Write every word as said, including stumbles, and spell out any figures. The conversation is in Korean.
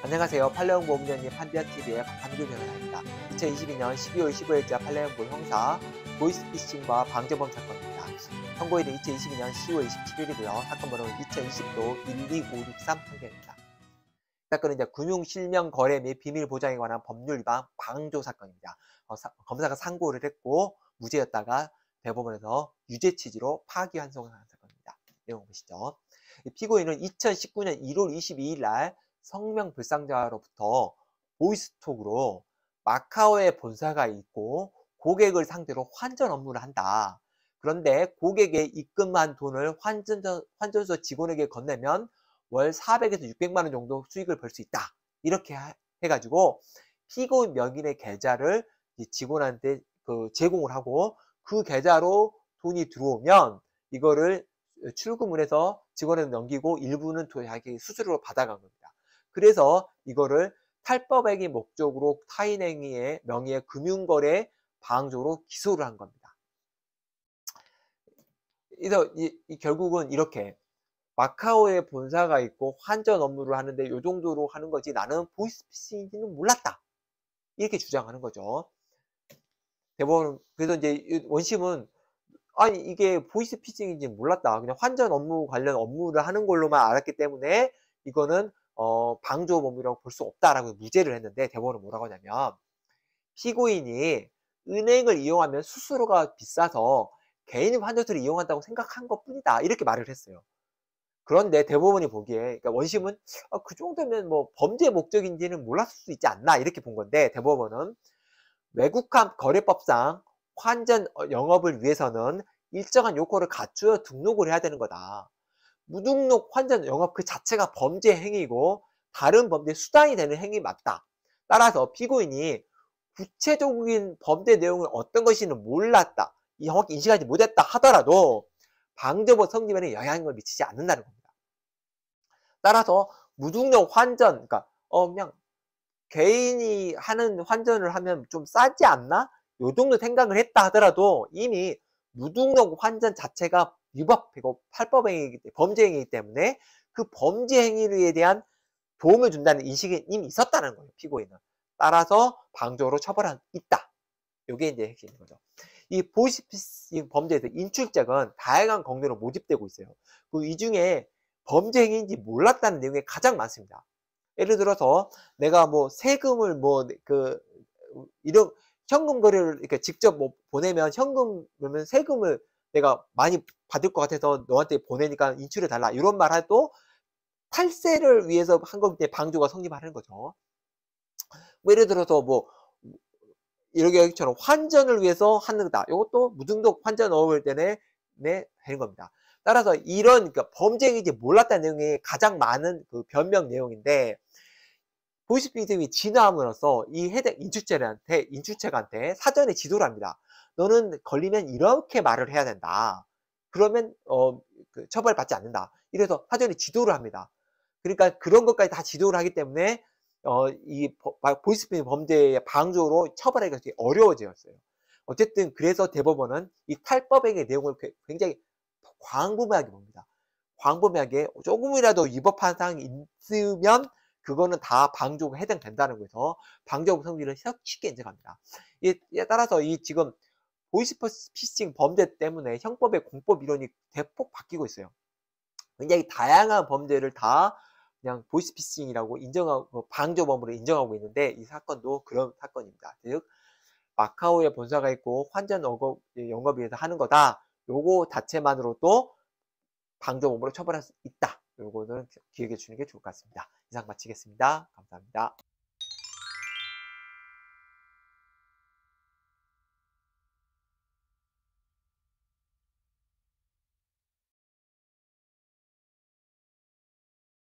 안녕하세요. 팔레온보험연님 판비아티비의 박한규 변호사입니다. 이천이십이 년 십이월 십오일자 팔레온보 형사 보이스피싱과 방조범 사건입니다. 선고일은 이천이십이 년 시월 이십칠일이고요. 사건 번호는 이천이십도 일이오육삼 판결입니다. 사건은 이제 금융실명거래 및 비밀보장에 관한 법률 위반 방조 사건입니다. 어, 사, 검사가 상고를 했고 무죄였다가 대법원에서 유죄 취지로 파기환송한 사건입니다. 내용 보시죠. 피고인은 이천십구 년 일월 이십이일 날 성명 불상자로부터 보이스톡으로 마카오에 본사가 있고 고객을 상대로 환전 업무를 한다. 그런데 고객에 입금한 돈을 환전소, 환전소 직원에게 건네면 월 사백에서 육백만 원 정도 수익을 벌 수 있다. 이렇게 해가지고 피고인 명의의 계좌를 직원한테 그 제공을 하고 그 계좌로 돈이 들어오면 이거를 출금을 해서 직원한테 넘기고 일부는 자기 수수료로 받아간 겁니다. 그래서 이거를 탈법행위 목적으로 타인행위의 명의의 금융거래 방조로 기소를 한 겁니다. 그래서 이, 이 결국은 이렇게 마카오에 본사가 있고 환전 업무를 하는데 이 정도로 하는 거지 나는 보이스피싱인지는 몰랐다. 이렇게 주장하는 거죠. 대법원 그래서 이제 원심은 아니 이게 보이스피싱인지 몰랐다. 그냥 환전 업무 관련 업무를 하는 걸로만 알았기 때문에 이거는 어, 방조범이라고 볼 수 없다라고 무죄를 했는데 대법원은 뭐라고 하냐면 피고인이 은행을 이용하면 수수료가 비싸서 개인 환전소를 이용한다고 생각한 것 뿐이다. 이렇게 말을 했어요. 그런데 대법원이 보기에 그러니까 원심은 아, 그 정도면 뭐 범죄 목적인지는 몰랐을 수 있지 않나 이렇게 본 건데 대법원은 외국환 거래법상 환전 영업을 위해서는 일정한 요건을 갖추어 등록을 해야 되는 거다. 무등록 환전 영업 그 자체가 범죄 행위고 다른 범죄 수단이 되는 행위 맞다. 따라서 피고인이 구체적인 범죄 내용을 어떤 것인지는 몰랐다. 정확히 인식하지 못했다 하더라도 방조법 성립에는 영향을 미치지 않는다는 겁니다. 따라서 무등록 환전, 그러니까 어 그냥 개인이 하는 환전을 하면 좀 싸지 않나? 요 정도 생각을 했다 하더라도 이미 무등록 환전 자체가 위법이고 탈법행위이기 때문에 범죄행위이기 때문에 그 범죄 행위에 대한 도움을 준다는 인식이 이미 있었다는 거예요. 피고인은. 따라서 방조로 처벌한 있다. 이게 이제 핵심인 거죠. 이 보이스피싱 범죄에서 인출잭은 다양한 경로로 모집되고 있어요. 그 이 중에 범죄 행위인지 몰랐다는 내용이 가장 많습니다. 예를 들어서 내가 뭐 세금을 뭐 그 이런 현금 거래를 이렇게 직접 뭐 보내면 현금 그러면 세금을 내가 많이 받을 것 같아서 너한테 보내니까 인출해 달라 이런 말 해도 탈세를 위해서 한 거기 때문에 방조가 성립하는 거죠. 뭐 예를 들어서 뭐 이렇게 여기처럼 환전을 위해서 하는 거다. 이것도 무등록 환전 넣을 때는 네, 되는 겁니다. 따라서 이런 그러니까 범죄인지 몰랐다는 내용이 가장 많은 그 변명 내용인데 보이스피싱이 진화함으로써 이 해당 인출체한테 인출체한테 사전에 지도를 합니다. 너는 걸리면 이렇게 말을 해야 된다. 그러면 어, 그 처벌받지 않는다. 이래서 사전에 지도를 합니다. 그러니까 그런 것까지 다 지도를 하기 때문에 어, 이 보이스피싱 범죄의 방조로 처벌하기가 되게 어려워졌어요. 어쨌든 그래서 대법원은 이 탈법행위의 내용을 굉장히 광범위하게 봅니다. 광범위하게 조금이라도 위법한 사항이 있으면 그거는 다 방조가 해당된다는 거에서 방조법 성립을 쉽게 인정합니다. 이에 따라서 이 지금 보이스피싱 범죄 때문에 형법의 공법 이론이 대폭 바뀌고 있어요. 굉장히 다양한 범죄를 다 그냥 보이스피싱이라고 인정하고 방조범으로 인정하고 있는데 이 사건도 그런 사건입니다. 즉 마카오에 본사가 있고 환전 영업, 영업위에서 하는 거다. 요거 자체만으로도 방조범으로 처벌할 수 있다. 요거는 기억해 주시는 게 좋을 것 같습니다. 이상 마치겠습니다. 감사합니다.